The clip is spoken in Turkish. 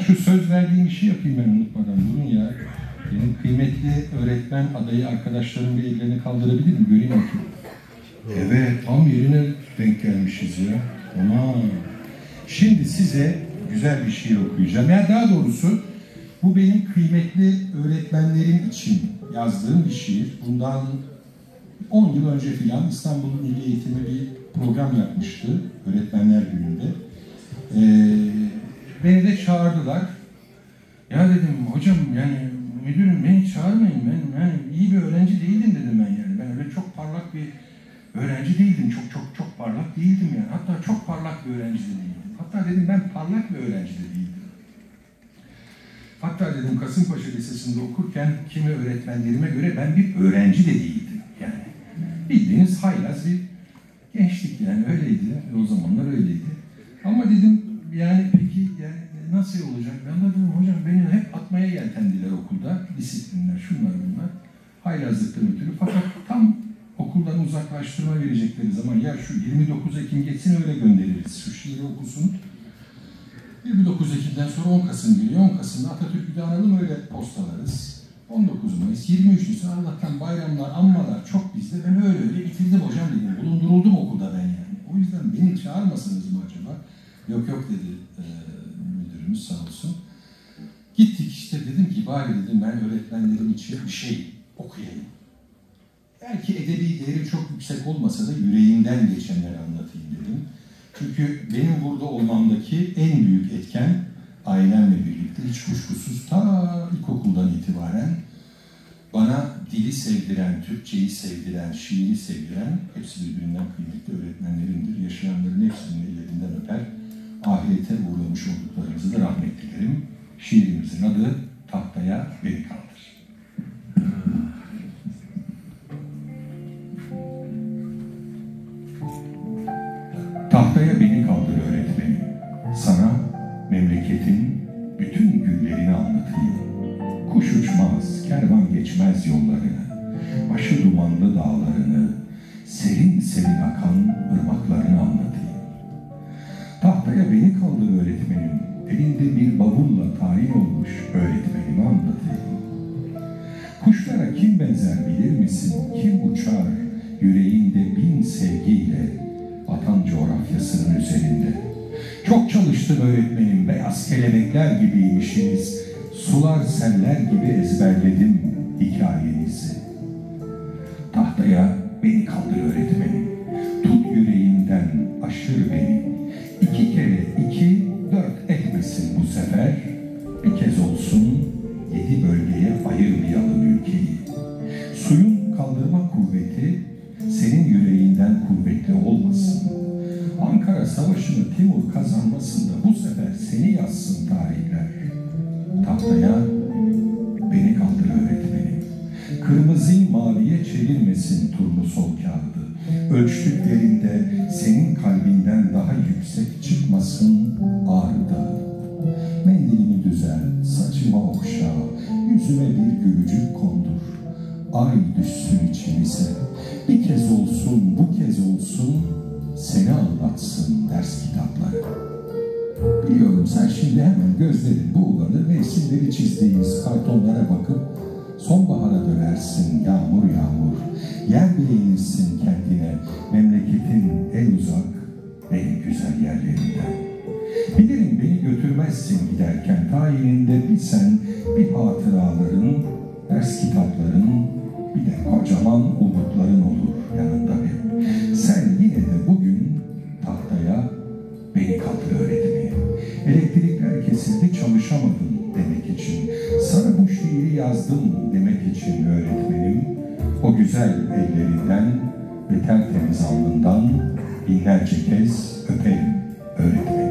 şu söz verdiğim işi yapayım ben unutmadan. Durun ya. Benim kıymetli öğretmen adayı arkadaşlarım bir ellerini kaldırabilir mi? Göreyim bakayım. Evet, tam yerine denk gelmişiz ya. Aman. Şimdi size güzel bir şiir okuyacağım. Yani daha doğrusu bu benim kıymetli öğretmenlerim için yazdığım bir şiir. Bundan 10 yıl önce filan İstanbul Milli Eğitim'e bir program yapmıştı Öğretmenler Günü'nde. Beni de çağırdılar. Ya dedim hocam yani müdürüm beni çağırmayın, ben yani iyi bir öğrenci değildim dedim ben yani. Ben öyle çok parlak bir öğrenci değildim, çok parlak değildim yani. Hatta çok parlak bir öğrenci de değildim. Hatta dedim ben parlak bir öğrenci de değildim. Hatta dedim Kasımpaşa Lisesi'nde okurken kimi öğretmenlerime göre ben bir öğrenci de değildim yani. Bildiğiniz haylaz bir gençlik yani öyleydi. O zamanlar öyleydi. Ama dedim yani peki yani nasıl olacak? Ben de dedim hocam beni hep atmaya yeltendiler okulda. Disiplinler, şunlar bunlar. Haylazlıktan ötürü. Fakat tam okuldan uzaklaştırma verecekleri zaman ya şu 29 Ekim geçsin öyle göndeririz. Şu şiiri okusun. 29 Ekim'den sonra 10 Kasım geliyor. 10 Kasım'da Atatürk'ü de analım öyle postalarız. 19 Mayıs, 23 Nisan Allah'tan bayramlar, anmalar çok bizde. Ben öyle bitirdim hocam dedim. Bulunduruldum okulda ben yani. O yüzden beni çağırmasanız mı acaba? Yok dedi müdürümüz sağ olsun. Gittik işte dedim ki bari dedim ben öğretmenlerim için bir şey okuyayım. Belki edebi değeri çok yüksek olmasa da yüreğimden geçenleri anlatayım dedim. Çünkü benim burada olmamdaki en büyük etken ailemle birlikte hiç kuşkusuz ta ilkokuldan itibaren bana dili sevdiren, Türkçeyi sevdiren, şiiri sevdiren, hepsi birbirinden kıymetli öğretmenlerimdir. Yaşayanların hepsinin ellerinden öper. Ahirete uğramış olduklarımızı da rahmet dilerim. Şiirimizin adı Tahtaya Beni Kaldır. Tahtaya beni kaldır öğretmenim. Sana memleketin bütün güllerini anlatayım. Kuş uçmaz, kervan geçmez yollarını, başı dumanlı dağlarını, serin serin akan ırmaklarını anlatayım. Tahtaya beni kaldır öğretmenim, elinde bir bavulla tayin olmuş öğretmenimi anlatayım. Kuşlara kim benzer bilir misin, kim uçar yüreğinde bin sevgiyle, vatan coğrafyasının üzerinde. Çok çalıştım öğretmenim, beyaz kelebekler gibiymişsiniz. Sular seller gibi ezberledim hikayenizi. Tahtaya beni kaldır öğretmenim. Tut yüreğimden aşır beni. 2 kere 2 4 etmesin bu sefer. Bir kez olsun 7 bölgeye ayırmayalım ülkeyi. Suyun kaldırma kuvveti senin yüreğinden kuvvetli olmasın. Ankara Savaşı'nı Timur kazanmasın da bu sefer seni yazsın tarihler. Tahtaya beni kaldır öğretmenim. Kırmızıyı maviye çevirmesin turnusol kağıdı. Ölçtüklerinde senin kalbinden daha yüksek çıkmasın ağrıda. Mendilini düzel, saçıma okşa, yüzüme bir gülücük kondur. Ay düşsün içimize. Bir kez olsun, bu kez olsun, seni anlatsın ders kitapları. Biliyorum sen şimdi hemen gözlerin buğulanır, mevsimleri çizdiğimiz kartonlara bakıp sonbahara dönersin yağmur yağmur. Yer beğenirsin kendine memleketin en uzak, en güzel yerlerinden. Bilirim beni götürmezsin giderken tayininde bir sen, bir hatıraların, ders kitapların, bir de kocaman umutların olur yanında hep. Sen yine de bugün tahtaya beni kaldır öğretmenim. Elektrikler kesildi çalışamadım demek için. Sana bu şiiri yazdım demek için öğretmenim. O güzel ellerinden ve tertemiz alnından binlerce kez öperim öğretmenim.